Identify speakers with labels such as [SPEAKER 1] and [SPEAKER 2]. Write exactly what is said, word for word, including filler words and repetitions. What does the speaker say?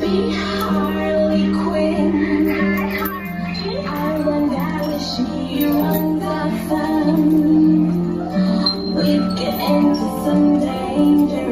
[SPEAKER 1] be Harley Quinn. I run Dallas, she runs Gotham. We'd get into some danger.